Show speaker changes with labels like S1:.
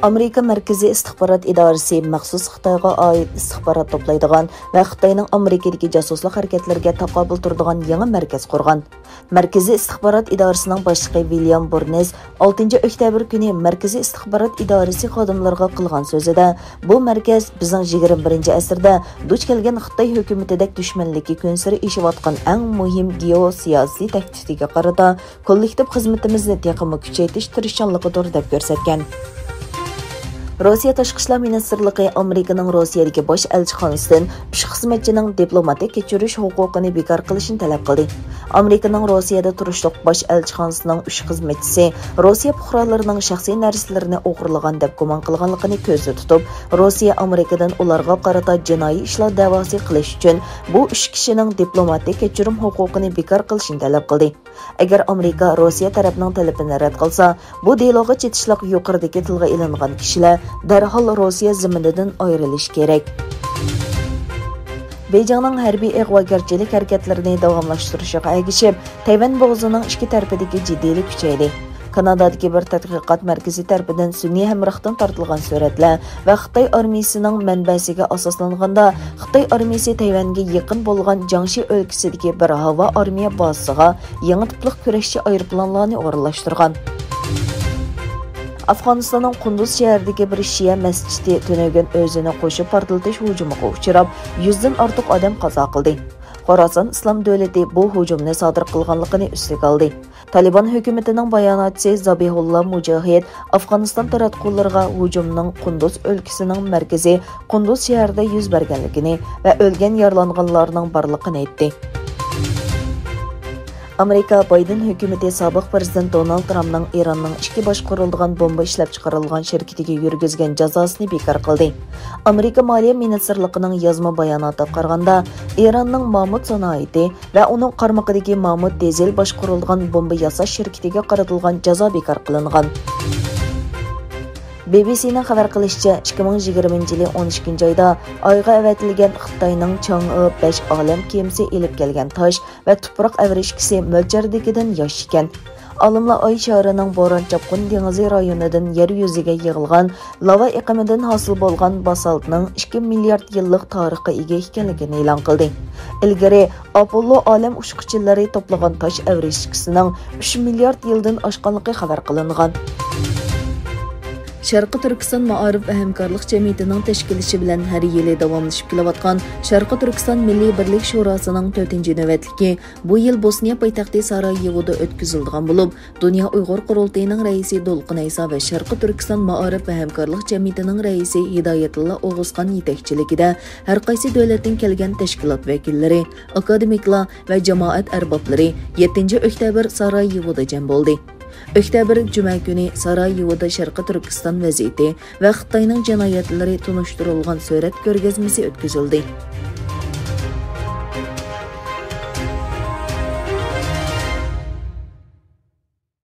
S1: Amerika Markaziy istixborot idorasi maxsus Xitoyga oid istixborot to'playdigan va Xitoyning Amerikadagi jasuslik harakatlariga taqobil turadigan yangi markaz qurgan. Markaziy istixborot idorasining boshlig'i William Burns 6 oktyabr kuni Markaziy istixborot idorasi xodimlariga qilgan so'zida bu markaz bizning 21-asrda duch kelgan Xitoy hukumatidek dushmanlikka kunsiri ishiyotgan eng muhim geosiyosiy tahdidga qarata kollektiv xizmatimizni texnik kuchaytirish tirishchanligidir deb ko'rsatgan. Rossiya Tashqi ishlar ministrligi Amerikaning Rossiyadagi bosh elchixonasidan uch xizmatchining diplomatik kechirish huquqini bekor qilishni talab qildi. Amerikaning Rossiyada turishliq bosh elchixonasining uch xizmatchisi Rossiya fuqarolarining shaxsiy narsalarini o'g'irlagan deb gumon qilganligini ko'zda tutib, Rossiya Amerikadan ularga qarata jinoiy ishlar da'vosi qilish uchun bu uch kishining diplomatik kechirim huquqini bekor qilishni talab qildi. Agar Amerika Rossiya tarafining talabini rad qilsa, bu deloga chetishliq yuqoridagi tilga ilingan kishilar darhol Rossiya ziminidan ayrilish kerak. Beijingning harbiy ig'vogarchilik harakatlarini davomlashtirishiga ergishib, Tayvan bo'g'ozining ikki tarafidagi jiddiylik kuchaydi. Kanadadagi bir tadqiqot markazi tarafidan sun'iy hamrohdan tortilgan suratlar va Xitoy armiyasining manbasiga asoslanganda, Xitoy armiyasi Tayvanga yaqin bo'lgan Jiangxi o'lkasidagi bir havo armiya bazasiga yangi tipliq kurashchi aeroplanlarni o'rnashtirgan. Afg'onistonning Qunduz shahridagi bir Shia masjidi tunagan o'zini qo'shib portlatish hujumiga uchrab, 100 dan ortiq odam qazo qildi. Xorason Islom davlati bu hujumni sodir qilganligini ustiga oldi. Taliban hukumatining bayonotchisi Zabihullah Mujahid Afg'oniston taratqullariga hujumning Qunduz o'lkasining markazi Qunduz shahrida yuz berganligini va o'lgan yaralanganlarning borligini aytdi. Amerika Biden hukumati sobiq prezident Donald Trumpning Eronning ikki boshqarilgan bomba ishlab chiqarilgan shirkatiga yurgizgan jazosini bekor qildi. Amerika Moliya ministrligining yozma bayonotida qaraganda, Eronning Mamut sanoati va uning qarmog'idagi Mamut dizel boshqarilgan bomba yasash shirkatiga qaratilgan jazo bekor qilingan. BBC'ning xabar qilishicha, 2020-yil 12-oyda Oyga avatilgan Xitoyning Chang'e 5 olam kemasi elib kelgan tosh va tuproq avrishkisi mo'ljardagidan yosh ekan. Olimlar Oy shahrining Bo'ron Chopqin dengizi rayonidan yer yuziga yig'ilgan lava iqimidan hosil bo'lgan basaltning 2 milliard yillik tarixga ega ekanligini e'lon qildi. Ilgari Apollo olam ushquchilari to'plagan tosh avrishkisining 3 milliard yildan oshganligi xabar qilingan. Sharqi Turkiston Ma'arif va hamkorlik jamiyatining tashkilishi bilan har yili davomlashib kelayotgan Sharqi Turkiston Milliy birlik shurosining 4-navbatligi bu yil Bosniya poytaxti Sarayevoda o'tkazilgan bo'lib, Dunyo Uyg'ur qurultayining raisi Dolqin Ayso va Sharqi Turkiston Ma'arif va hamkorlik jamiyatining raisi Hidoyatullo O'g'izxon yetakchiligida har qaysi davlatdan kelgan tashkilot vakillari, akademiklar va jamoat arboblari 7-oktyabr Sarayevoda jam bo'ldi. Oktyabr juma kuni Sarayevoda Sharqi Turkiston vaziyati va Xitoyning jinoyatlari tunishtirilgan surat ko'rgazmasi o'tkazildi.